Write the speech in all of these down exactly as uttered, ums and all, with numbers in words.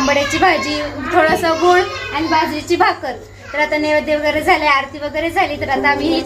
आंबाड्याची भाजी, थोडासा गुळ आणि बाजरीची भाकर. तर आता नैवेद्य वगैरे झाले, आरती वगैरे झाली. तर आता आम्ही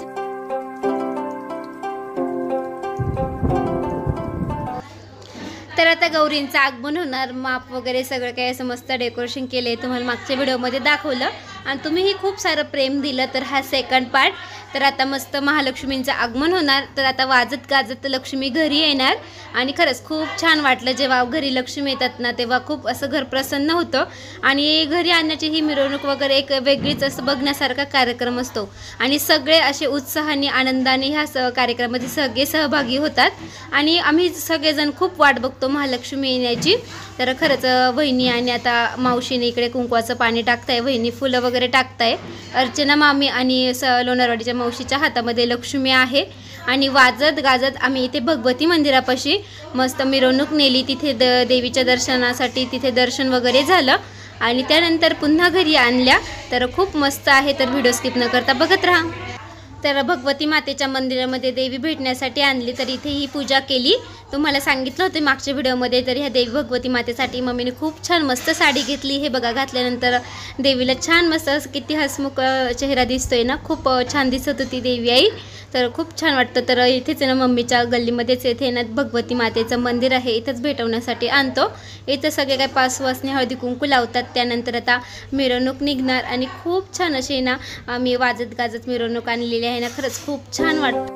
तर आता गौरींचं आगमन होणार. माप वगैरे सगळं काही असं मस्त डेकोरेशन केले, तुम्हाला मागच्या व्हिडिओमध्ये दाखवलं आणि तुम्हीही खूप सारं प्रेम दिलं. तर हा सेकंड पार्ट. तर आता मस्त महालक्ष्मींचं आगमन होणार. तर आता वाजत गाजत लक्ष्मी घरी येणार आणि खरंच खूप छान वाटलं जेव्हा घरी लक्ष्मी येतात ना, तेव्हा खूप असं घर प्रसन्न होतं. आणि घरी आणण्याची ही मिरवणूक वगैरे एक वेगळीच असं बघण्यासारखा कार्यक्रम असतो आणि सगळे असे उत्साहाने आनंदाने ह्या स कार्यक्रमामध्ये सगळे सहभागी होतात आणि आम्ही सगळेजण खूप वाट बघतो महालक्ष्मी येण्याची. तर खरंच वहिनी आणि आता मावशीने इकडे कुंकवाचं पाणी टाकताय, वहिनी फुलं वगैरे टाकताय. अर्चना मामी आणि स लोणारवाडीच्या मावशीच्या हातामध्ये लक्ष्मी आहे आणि वाजत गाजत आम्ही इथे भगवती मंदिरापाशी मस्त मिरवणूक नेली. तिथे द देवीच्या दर्शनासाठी तिथे दर्शन वगैरे झालं आणि त्यानंतर पुन्हा घरी आणल्या. तर खूप मस्त आहे. तर व्हिडिओ स्किप न करता बघत राहा. तर भगवती मातेच्या मंदिरामध्ये देवी भेटण्यासाठी आणली. तर इथे ही पूजा केली. तुम्हाला सांगितलं होतं मागच्या व्हिडिओमध्ये. तर ह्या देवी भगवती मातेसाठी मम्मीने खूप छान मस्त साडी घेतली. हे बघा, घातल्यानंतर देवीला छान मस्त किती हसमुख चेहरा दिसतोय ना, खूप छान दिसत होती देवी आई. तर खूप छान वाटतं. तर इथेच ना मम्मीच्या गल्लीमध्येच इथे ना भगवती मातेचं मंदिर आहे, इथंच भेटवण्यासाठी आणतो. इथं सगळे काय पाच वाजता हळदी कुंकू लावतात. त्यानंतर आता मिरवणूक निघणार आणि खूप छान अशी ना आम्ही वाजत गाजत मिरवणूक आणलेली आहे ना. खरंच खूप छान वाटतं.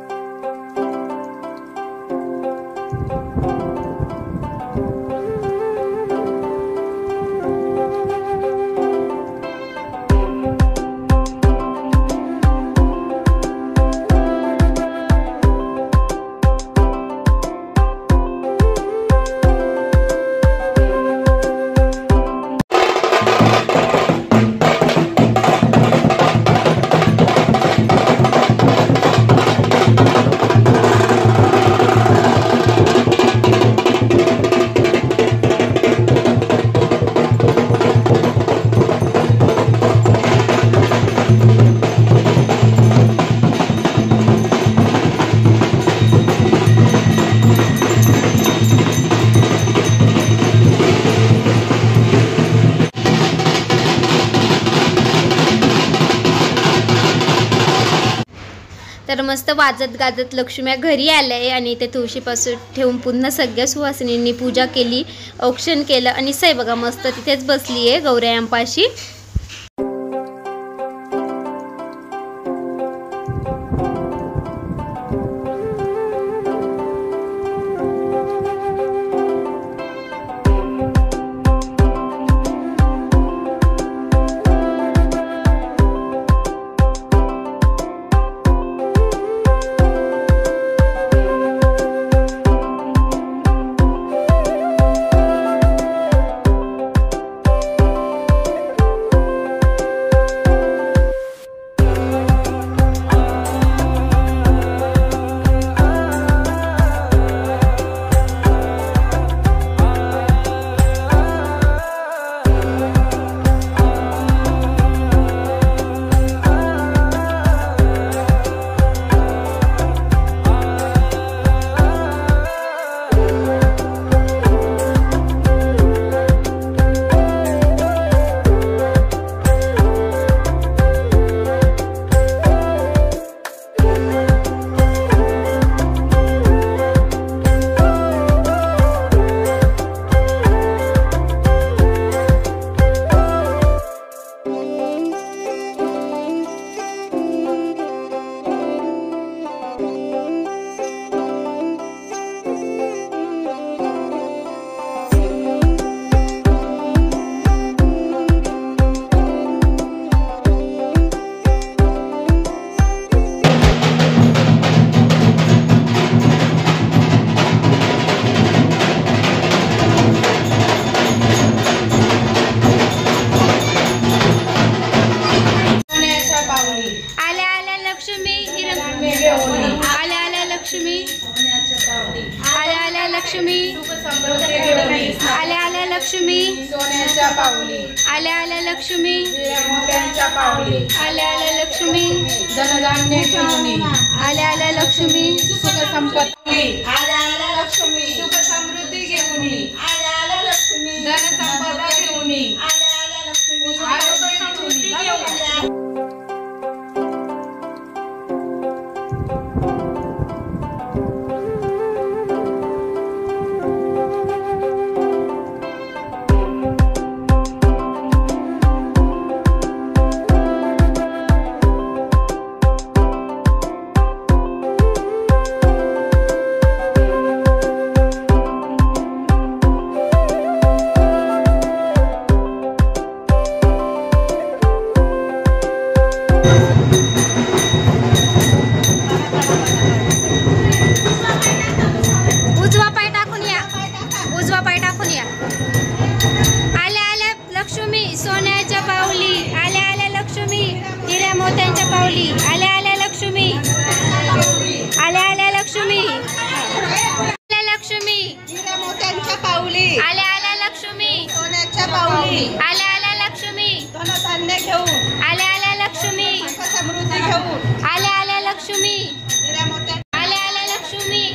तर मस्त वाजत गाजत लक्ष्म्या घरी आल्या आणि इथे तुळशीपासून ठेवून पुन्हा सगळ्या सुवासिनींनी पूजा केली, औक्षण केलं आणि सई बघा मस्त तिथेच बसली आहे गौरायांपाशी. लक्ष्मी आल्या आल्या लक्ष्मी आल्या आल्या लक्ष्मी सोन्याच्या पावली आल्या आल्या लक्ष्मी मोत्यांच्या पावली आल्या आल्या लक्ष्मी धनधान्य घेऊन आल्या आल्या लक्ष्मी सुख संपत्ती आल्या आल्या लक्ष्मी सुख समृद्धी घेऊन आल्या आल्या लक्ष्मी धन संपदा घेऊन मोत्यांच्या पावली आल्या आल्या लक्ष्मी आल्या आल्या लक्ष्मी आल्या लक्ष्मी हिऱ्या मोत्यांच्या पाऊली आल्या आल्या लक्ष्मी सोन्याच्या पाऊली आल्या आल्या लक्ष्मी धनधान्य घेऊन आल्या आल्या लक्ष्मी समृद्धी घेऊन आल्या आल्या लक्ष्मी हिऱ्या मोत्या आल्या आल्या लक्ष्मी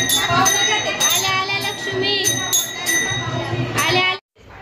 आल्या आल्या लक्ष्मी आल्या आल्या.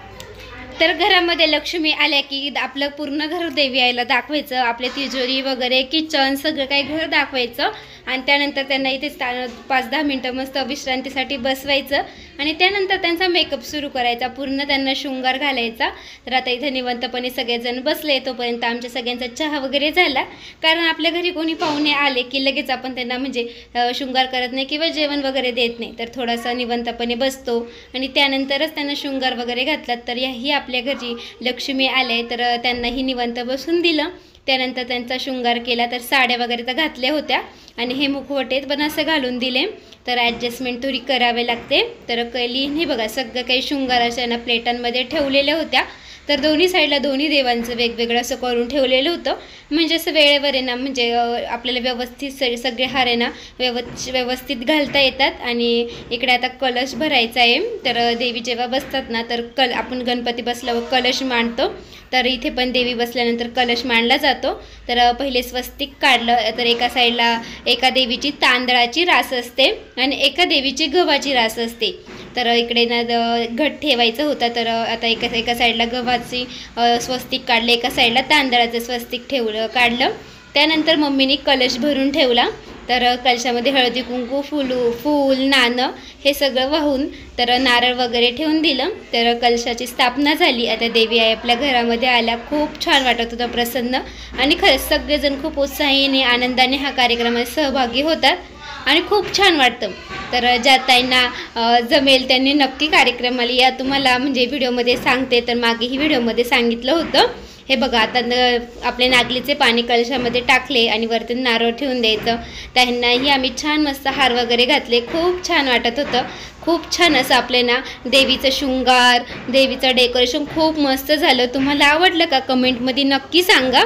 तर घरामध्ये लक्ष्मी आल्या की आपलं पूर्ण घर देवी आईला दाखवायचं, आपले तिजोरी वगैरे किचन सगळं काही घर दाखवायचं आणि त्यानंतर त्यांना इथे पाच दहा मिनटं मस्त विश्रांतीसाठी बसवायचं आणि त्यानंतर त्यांचा मेकअप सुरू करायचा, पूर्ण त्यांना शृंगार घालायचा. तर आता इथे निवंतपणे सगळेजण बसले, तोपर्यंत आमच्या सगळ्यांचा चहा वगैरे झाला. कारण आपल्या घरी कोणी पाहुणे आले की लगेच आपण त्यांना म्हणजे शृंगार करत नाही किंवा जेवण वगैरे देत नाही, तर थोडासा निवंतपणे बसतो आणि त्यानंतरच त्यांना शृंगार वगैरे घातलात. तर ही आपल्या घरी लक्ष्मी आले तर त्यांनाही निवंत बसून दिलं. त्यानंतर त्यांचा शृंगार केला, तर साड्या वगैरे तर घातल्या होत्या आणि हे मुखवटे पण असं घालून दिले. तर ॲडजस्टमेंट थोडी करावे लागते. तर कैलीने बघा सगळं काही शृंगाराच्या ना प्लेटांमध्ये ठेवलेल्या होत्या. तर दोन्ही साईडला दोन्ही देवांचं वेगवेगळं असं करून ठेवलेलं होतं, म्हणजे असं वेळेवर आहे ना, म्हणजे आपल्याला व्यवस्थित स सगळे हार आहे ना व्यव व्यवस्थित घालता येतात. आणि इकडे आता कलश भरायचा आहे. तर देवी जेव्हा बसतात ना, तर कल आपण गणपती बसल्यावर कलश मांडतो, तर इथे पण देवी बसल्यानंतर कलश मांडला जातो. तर पहिले स्वस्तिक काढलं, तर एका साईडला एका देवीची तांदळाची रास असते आणि एका देवीची गव्हाची रास असते. तर इकडे ना घट ठेवायचं होतं, तर आता एका एका साईडला गव्हाची स्वस्तिक काढलं, एका साईडला तांदळाचं स्वस्तिक ठेवलं काढलं. त्यानंतर मम्मीने कलश भरून ठेवला. तर कलशामध्ये हळदी कुंकू फुलू फूल नाणं हे सगळं वाहून तर नारळ वगैरे ठेवून दिलं. तर कलशाची स्थापना झाली. आता देवी आई आपल्या घरामध्ये आल्या. खूप छान वाटत होतं, प्रसन्न, आणि खरंच सगळेजण खूप उत्साहीने आनंदाने हा कार्यक्रमात सहभागी होतात आणि खूप छान वाटतं. तर ज्या ताईंना जमेल त्यांनी नक्की कार्यक्रमाला या. तुम्हाला म्हणजे व्हिडिओमध्ये सांगते, तर मागेही व्हिडिओमध्ये सांगितलं होतं. हे बघा आता आपले नागलीचे पाणी कलशामध्ये टाकले आणि वरती नारळ ठेवून द्यायचं. त्यांनाही आम्ही छान मस्त हार वगैरे घातले. खूप छान वाटत होतं. खूप छान असं आपले ना देवीचं शृंगार, देवीचं डेकोरेशन खूप मस्त झालं. तुम्हाला आवडलं का? कमेंटमध्ये नक्की सांगा.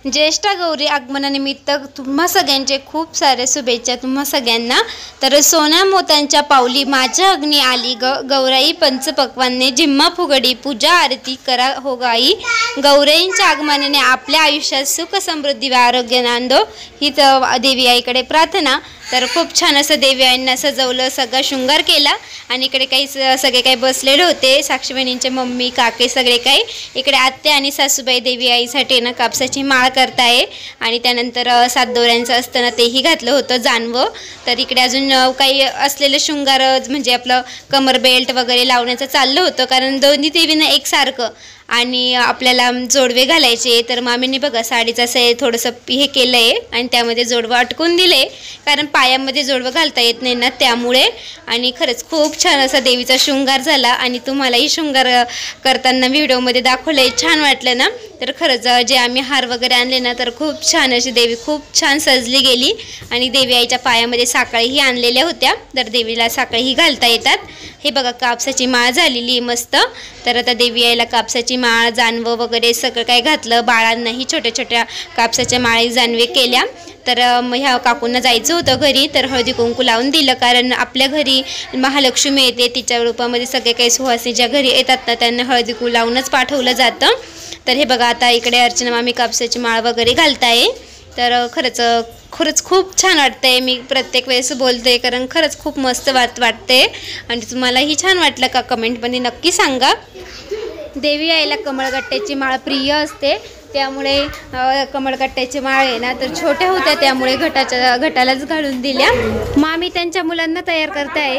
ज्येष्ठ गौरी आगमनानिमित्त तुम्हा सगळ्यांचे खूप सारे शुभेच्छा तुम्हा सगळ्यांना। तर सोन्या मोत्यांच्या पावली माझ्या अग्नी आली ग, गौराई पंचपक्वान्ने जिम्मा फुगडी पूजा आरती करा हो गाई, गौराईंच्या आगमनाने आपल्या आयुष्यात सुख समृद्धी व आरोग्य नांदो ही तर देवी आईकडे प्रार्थना। तर खूप छान असं देवी आईंना सजवलं, सगळा शृंगार केला आणि इकडे काही सगळे काही बसलेले होते, साक्षीबहिणींचे मम्मी काके सगळे काही। इकडे आत्या आणि सासूबाई देवी आईसाठी ना कापसाची माळ करताय आणि त्यानंतर सात दोऱ्यांचं असतं ना तेही घातलं होतं जानवं। तर इकडे अजून काही असलेलं शृंगार म्हणजे आपलं कमर बेल्ट वगैरे लावण्याचं चाललं होतं, कारण दोन्ही देवींना एकसारखं आणि आपल्याला जोडवे घालायचे। तर मामींनी बघा साडीचं असं थोडंसं हे केलं आहे आणि त्यामध्ये जोडवं अटकून दिले, कारण पायामध्ये जोडवं घालता येत नाही ना त्यामुळे। आणि खरंच खूप छान असा देवीचा शृंगार झाला आणि तुम्हालाही शृंगार करताना व्हिडिओमध्ये दाखवलं आहे, छान वाटलं ना। तर खरंच जे आम्ही हार वगैरे आणले ना तर खूप छान अशी देवी खूप छान सजली गेली आणि देवी आईच्या पायामध्ये साखळीही आणलेल्या होत्या, तर देवीला साखळीही घालता येतात। हे बघा कापसाची माळ झालेली मस्त। तर आता देवी आईला कापसाची माळ जानवं वगैरे सगळं काय घातलं, बाळांनाही छोट्या छोट्या कापसाच्या माळी जानवे केल्या। तर मग ह्या काकूंना जायचं होतं घरी, तर हळदी कुंकू लावून दिलं, कारण आपल्या घरी महालक्ष्मी येते तिच्या रूपामध्ये सगळे काही सुहासिनी ज्या घरी येतात ना त्यांना हळदी कुंकू लावूनच पाठवलं जातं। तर हे बघा आता इकडे अर्चना मामी कापसाची माळ वगैरे घालताय। तर खरंच खरंच खूप छान वाटतंय, मी प्रत्येक वेळेस बोलते कारण खरंच खूप मस्त वाट वाटते आणि तुम्हालाही छान वाटलं का कमेंटमध्ये नक्की सांगा। देवी आईला कमळगट्ट्याची माळ प्रिय असते, त्यामुळे कमळगट्ट्याची माळ आहे ना तर छोट्या होत्या त्यामुळे घटाच्या घटालाच घालून दिल्या। मामी त्यांच्या मुलांना तयार करताय।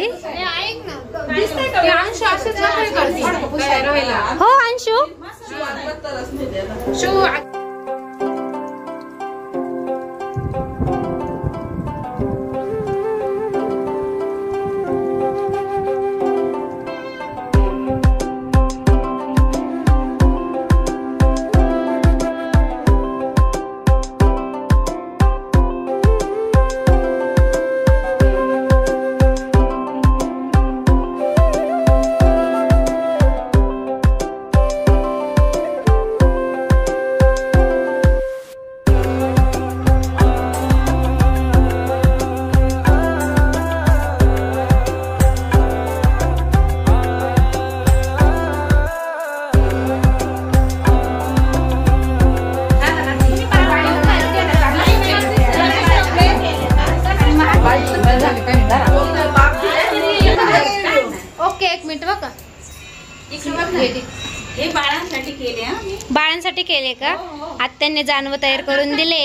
हो अंशू हे बाळांसाठी केले बाळांसाठी केले का? आत्यांनी जानवं तयार करून दिले।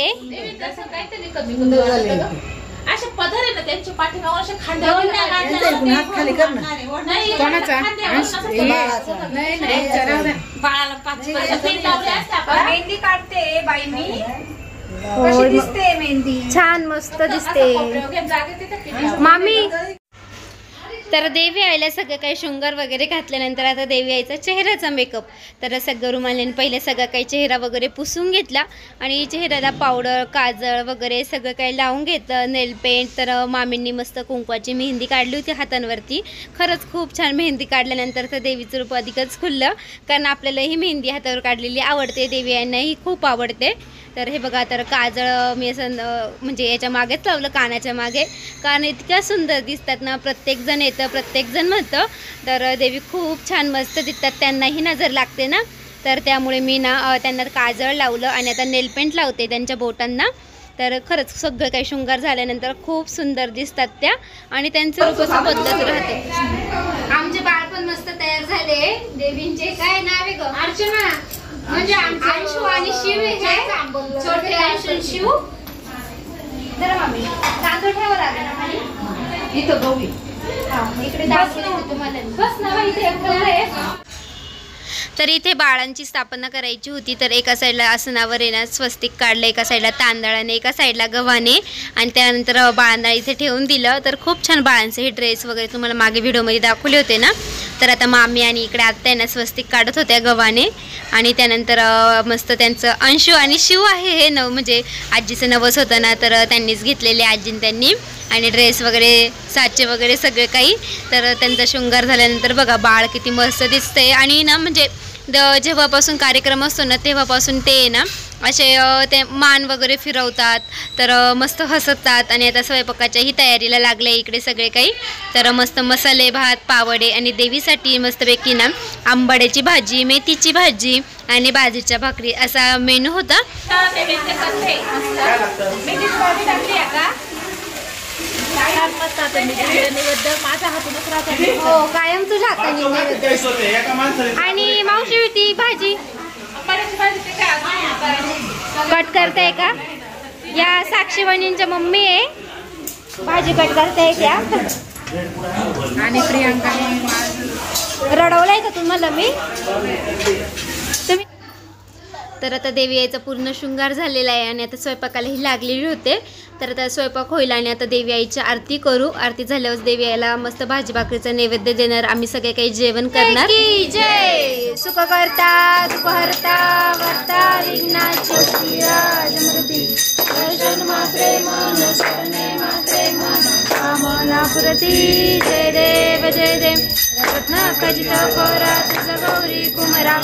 असे पदर आहे ना त्यांच्या पाठीमागे असे खांद्यावर खाली करणार कोणाचा नाही नाही बाळाला पाच मेहंदी काढते बाईंनी, कशी दिसते मेहंदी छान मस्त दिसते मामी। तर देवी आईला सगळं काही शृंगार वगैरे घातल्यानंतर आता देवी आईचा चेहऱ्याचा मेकअप, तर सगळं रुमालीने पहिले सगळं काही चेहरा वगैरे पुसून घेतला आणि चेहऱ्याला पावडर काजळ वगैरे सगळं काही लावून घेतलं, नेल पेंट। तर मामींनी मस्त कुंकवाची मेहंदी काढली होती हातांवरती, खरंच खूप छान मेहंदी काढल्यानंतर तर देवीचं रूप अधिकच खुललं, कारण आपल्याला ही मेहंदी हातावर काढलेली आवडते, देवी आईंनाही खूप आवडते। तर हे बघा तर काजळ मी असं म्हणजे याच्या मागेच लावलं कानाच्या मागे, कारण इतक्या सुंदर दिसतात ना, प्रत्येकजण येतं प्रत्येकजण म्हणतं। तर देवी खूप छान मस्त दिसतात, त्यांनाही नजर लागते ना, तर त्यामुळे मी ना त्यांना काजळ लावलं आणि आता नेलपेंट लावते त्यांच्या बोटांना। तर खरंच सगळं काही शृंगार झाल्यानंतर खूप सुंदर दिसतात त्या आणि त्यांचं रूप असं बदलत राहते। आमचे बाळ पण मस्त तयार झाले, देवींचे काय नाव आहे ग? अर्चना म्हणजे अंशू आणि शिव हे छोटे अंशू शिव। तर मामी तांदूळ ठेवा लागेल ना खाली इथं गौरी इकडे दाखवलं तुम्हाला बस ना इथे आहे। तर इथे बाळांची स्थापना करायची होती, तर एका साईडला आसनावर आहे ना स्वस्तिक काढलं, एका साईडला तांदळाने, एका साईडला गव्हाने आणि त्यानंतर बाळांना इथे ठेवून दिलं। तर खूप छान बाळांचे हे ड्रेस वगैरे तुम्हाला मागे व्हिडिओमध्ये दाखवले होते ना। तर आता मामी आणि इकडे आत्या ना स्वस्तिक काढत होत्या गव्हाने आणि त्यानंतर मस्त त्यांचं अंशू आणि शिव आहे हे नव म्हणजे आजीचं नवस होतं ना, तर त्यांनीच घेतलेले आजीन त्यांनी आणि ड्रेस वगैरे साचे वगैरे सगळे काही। तर त्यांचा शृंगार झाल्यानंतर बघा बाळ किती मस्त दिसतंय आणि ना म्हणजे द जेव्हापासून कार्यक्रम असतो ना तेव्हापासून ते ना असे अ, ते मान वगैरे फिरवतात, तर अ, मस्त हसतात. आणि आता स्वयंपाकाच्याही तयारीला लागले इकडे सगळे काही. तर मस्त मसाले भात, पावडे आणि देवीसाठी मस्तपैकी ना आंबाड्याची भाजी, मेथीची भाजी आणि बाजरीच्या भाकरी असा मेनू होता. हो, कायम तुझ्या हाताने. आणि मावशी होती भाजी कट करताय का? या साक्षी वहिनींच्या मम्मी आहे, भाजी कट करताय त्या. आणि प्रियांका रडवलंय का तुम्हाला मी? तुम्ही तर आता देवी यायचा पूर्ण शृंगार झालेला आहे आणि आता स्वयंपाकालाही लागलेली होते. तर आता स्वयंपाक होईल आणि आता देवी आईची आरती करू. आरती झाल्यावर देवी आईला मस्त भाजी भाकरीचा नैवेद्य देणार. आम्ही सगळे काही जेवण करणार. जय सुख करता सुख हरता वर्ता विघ्नाची राजमूर्ती दर्शन मात्रे मन शरणे मात्रे मन कामना पुरती. जय देव जय देव रत्न खचित कोरा तुझ गौरी कुमरा.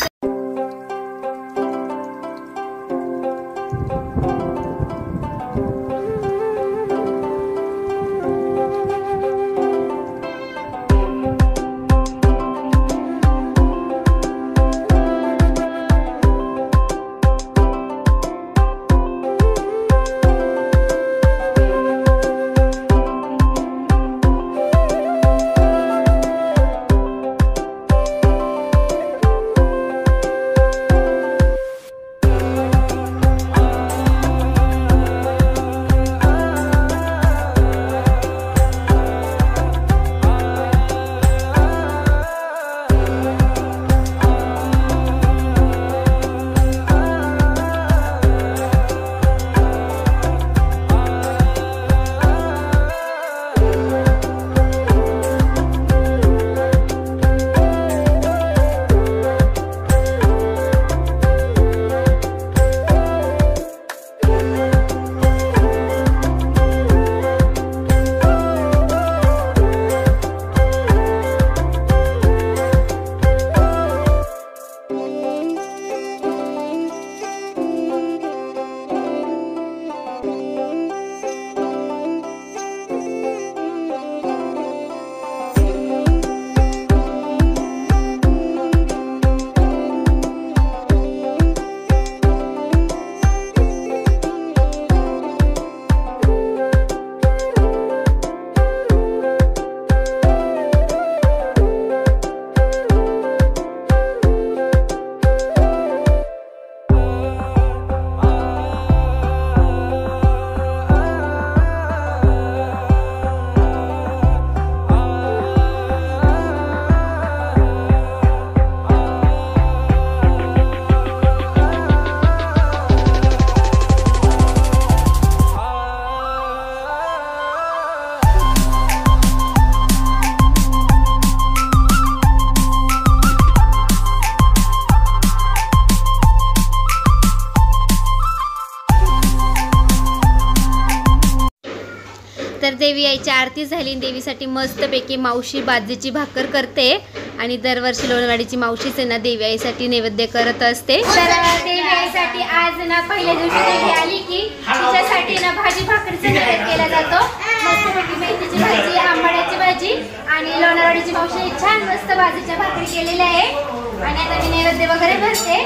तर देवी आईची आरती झाली. देवीसाठी मस्तपैकी मावशी बाजरीची भाकर करते आणि दरवर्षी लोणवाडीची मावशीच ना देवी आईसाठी नैवेद्य करत असते. तर देवी आईसाठी आज ना पहिल्या दिवशी देवी आली की तिच्यासाठी ना भाजी भाकरीचा नैवेद्य केला जातो. मस्तपैकी मेथीची भाजी, आंबाड्याची भाजी आणि लोणवाडीची मावशी छान मस्त बाजरीच्या भाकरी केलेल्या आहे. आणि आता मी नैवेद्य वगैरे भरते.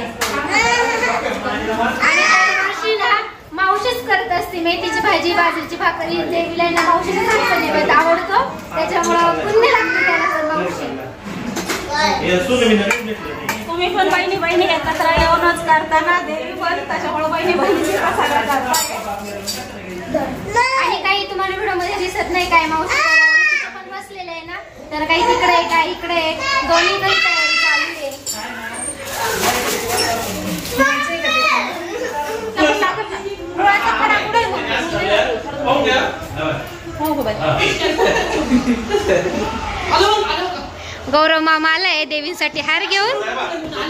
आणि दरवर्षी ना मावशीच करत असते मेथीची भाजी, बाजरीची भाकरी. देवीला ना मावशीने खायचं नैवेद्य आवडतो, त्याच्यामुळं पुण्य लागते त्याला तर मावशी. तुम्ही पण बहिणी बहिणी एकत्र येऊनच करताना देवी पण त्याच्यामुळे बहिणी बहिणीची प्रसाद करताय. आणि काही तुम्हाला व्हिडिओ मध्ये दिसत नाही काय मावशी पण बसलेले आहे ना, तर काही तिकडे आहे काय इकडे आहे, दोन्ही काही तयारी चालू आहे. गौरव मामा आलाय देवीसाठी हार घेऊन.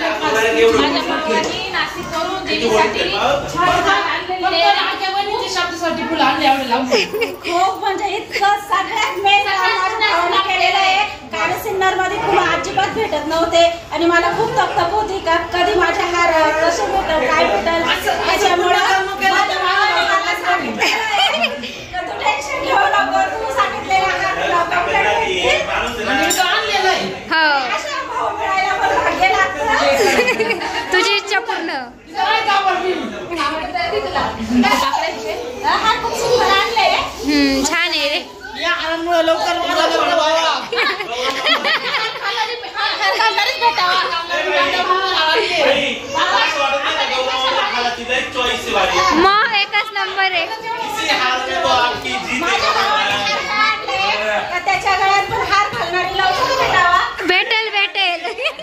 माझ्या भावानी नाशिक करून देवीसाठी छान छान आणलेले माझ्यासाठी फुलं आणले एवढे लावून. खूप म्हणजे इतकं सगळ्यात मेन माझ्या भावाने केलेलं आहे. कारण सिन्नर मध्ये फुलं अजिबात भेटत नव्हते आणि मला खूप तकतक होती का कधी माझ्या हार कसे भेटल काय भेटल त्याच्यामुळे माझ्या भावाने मला सांगितलं तू टेन्शन घेऊ नको तू सांगितलेला हार तुला complete भेटतील. आणि तो आणलेला आहे. हो अशा भाऊ मिळायला मला भाग्य लागतं. तुझी इच्छा पूर्ण. काय कापड हा खूप सुंदर आणलंय. हम्म छान आहे रे. या हारांमुळे लवकर माझा लग्न व्हावा. मग एकच नंबर आहे. त्याच्या गळ्यात पण हार घालणारी लवकर भेटावा. भेटेल भेटेल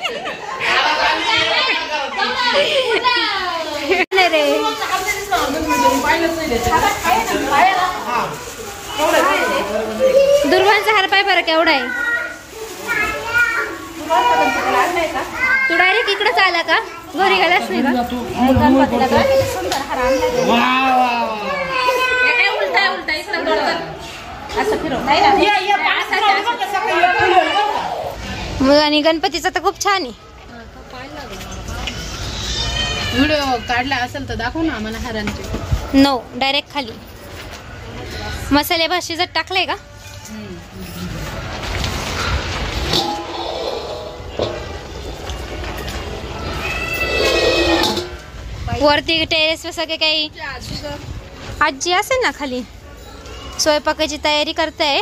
रे. दुर्वांचा हार पाय बरं केवढा आहे. तू डायरेक्ट इकडेच आला का घरी गेलाच नाही का. सुंदर हार आणला. वा वा वा. उलटा उलटा इकडं असं फिरव नाही ना. मग आणि गणपतीचा तर खूप छान आहे. व्हिडिओ काढला असेल तर दाखव ना आम्हाला हारांचे. नो डायरेक्ट खाली मसाले भात शिजत टाकलाय का. वरती टेरेस वर सगळे काही आजी असेल ना खाली स्वयंपाकाची तयारी करताय.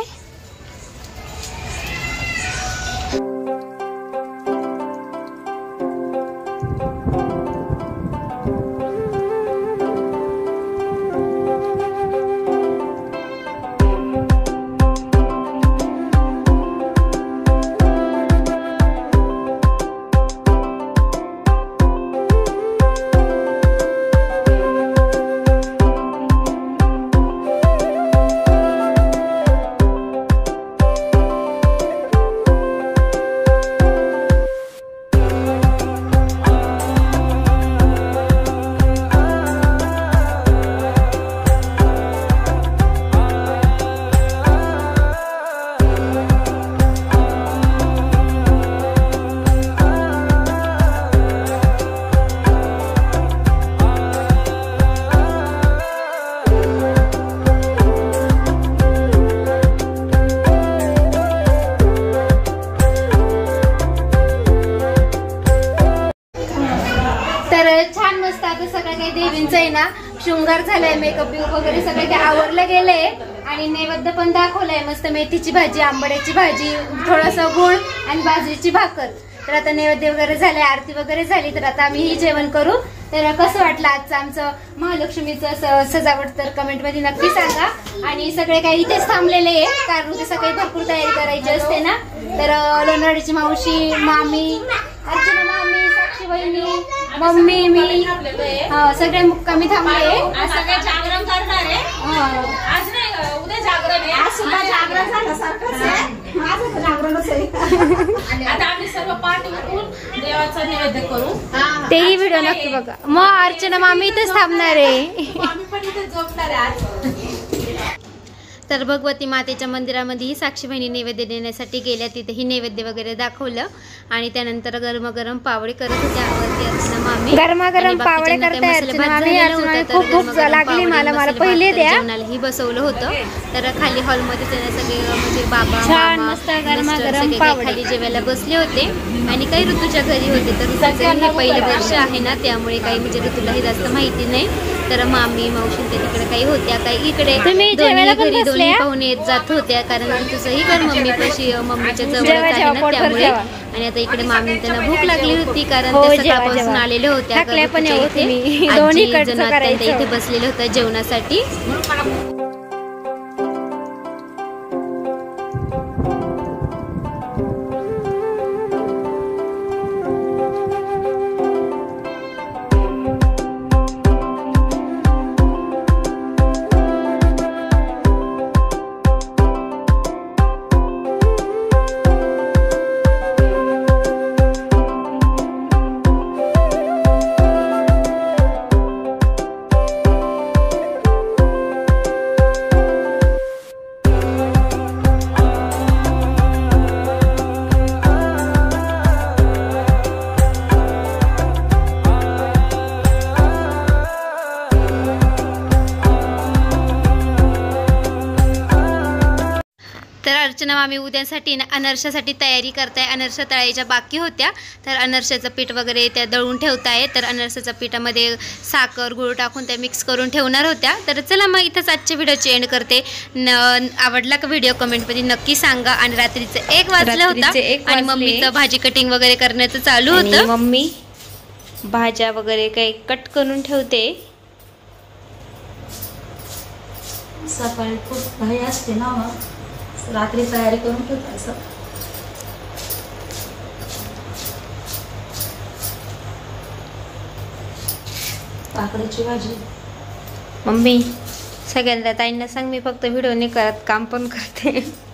छान मस्त आता सगळं काही देवींचं आहे ना शृंगार झालाय. मेकअप बिकअप वगैरे सगळं काही आवरलं गेलंय आणि नैवेद्य पण दाखवलंय. मस्त मेथीची भाजी आंबड्याची भाजी थोडंसं गुळ आणि बाजरीची भाकर. तर आता नैवेद्य वगैरे झाले आरती वगैरे झाली तर आता आम्ही ही जेवण करू. तर कसं वाटलं आजचं आमचं महालक्ष्मीचं सजावट तर कमेंट मध्ये नक्की सांगा. आणि सगळे काही इथेच थांबलेले आहे कारण उद्या सकाळी भरपूर तयारी करायची असते ना. तर लोणावळ्याची मावशी मामी अर्चना मामी साक्षी बहिणी मम्मी मी सगळे मुक्कामी थांबले. सगळे जागरण करणार आहे. आज नाही उद्या जागरण आहे. आज सुद्धा जागरण झाल्यासारखंच आहे. माझं जागरणच आहे. आता आम्ही सर्व पाठ उठून देवाचा नैवेद्य करू. तेही व्हिडिओ नक्की बघा. मग अर्चना मामी इथेच थांबणार आहे. आम्ही पण इथे झोपणार आहे आज. तर भगवती मातेच्या मंदिरामध्ये ही साक्षी बहिणी नैवेद्य देण्यासाठी गेल्या. तिथेही नैवेद्य वगैरे दाखवलं आणि त्यानंतर गरमागरम पावळे करत होत्या वरती अर्चना मामी. गरमागरम पावळे करताय अर्चना मामी. अर्चना खूप भूक लागली मला मला पहिले द्या. जेवणालाही बसवलं होतं. तर खाली हॉलमध्ये त्यांना सगळे म्हणजे बाबा छान मस्त गरमागरम पावळे खाली जेवायला बसले होते आणि काही ऋतूच्या घरी होते. तर ऋतूचं हे पहिलं वर्ष आहे ना त्यामुळे काही म्हणजे ऋतूलाही जास्त माहिती नाही. तर मामी मावशी ते तिकडे काही होत्या काही इकडे घरी दोन्ही पाहुणे येत जात होत्या कारण ऋतूचंही घर मम्मी पशी मम्मीच्या जवळच आहे ना त्यामुळे. आणि आता इकडे मामी त्यांना भूक लागली होती कारण ते सकाळपासून आलेले होत्या. आजी जण आता इथे बसलेले होत्या जेवणासाठी. अर्चना मामी उद्यासाठी ना अनर्शासाठी तयारी करताय. अनर्शा तळायच्या बाकी होत्या, तर अनर्शाचं पीठ वगैरे त्या दळून ठेवताय. तर अनर्शाच्या पिठामध्ये साखर गुळ टाकून त्या मिक्स करून ठेवणार होत्या. तर चला मग इथंच आजच्या व्हिडिओची एंड करते. न आवडला का व्हिडिओ कमेंटमध्ये नक्की सांगा. आणि रात्रीचं एक वाजलं होतं आणि मम्मीचं भाजी कटिंग वगैरे करण्याचं चालू होतं. मम्मी भाज्या वगैरे काही कट करून ठेवते. सकाळी खूप घाई असते ना, मग रात्री तयारी करून ठेवते. असं काकडीची भाजी. मम्मी सगळ्यांना ताईंना सांग मी फक्त व्हिडिओ नाही करत, काम पण करते.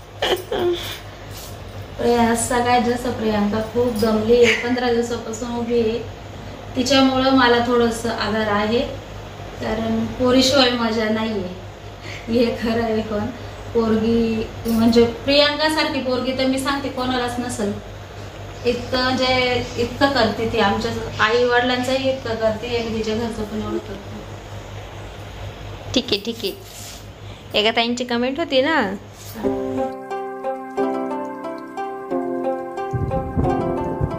प्रिया सगळ्यात जास्त प्रियांका खूप दमली आहे. पंधरा दिवसापासून उभी आहे. तिच्यामुळं मला थोडंसं आधार आहे, कारण पोरीशिवाय मजा नाही आहे. हे खरं आहे. पण पोरगी म्हणजे प्रियांकासारखी पोरगी तर मी सांगते कोणालाच नसेल. इतकं म्हणजे इतकं करते ती. आमच्या आई वडिलांचंही इतकं करते आणि तिच्या घरचं पण एवढं करते. ठीक आहे ठीक आहे. एका ताईंची कमेंट होती ना,